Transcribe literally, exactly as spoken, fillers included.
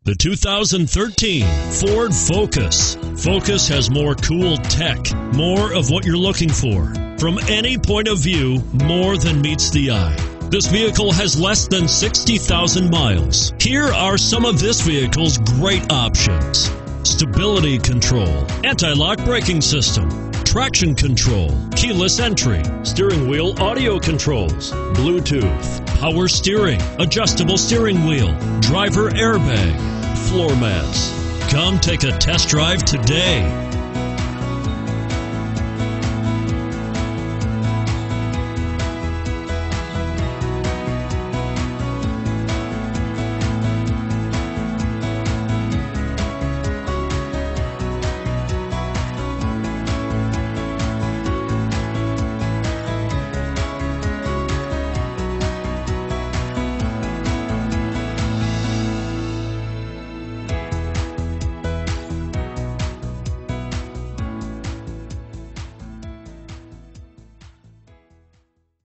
The two thousand thirteen Ford Focus. Focus has more cool tech, more of what you're looking for. From any point of view, more than meets the eye. This vehicle has less than sixty thousand miles. Here are some of this vehicle's great options: stability control, anti-lock braking system, traction control, keyless entry, steering wheel audio controls, Bluetooth, power steering, adjustable steering wheel, driver airbag, floor mats. Come take a test drive today.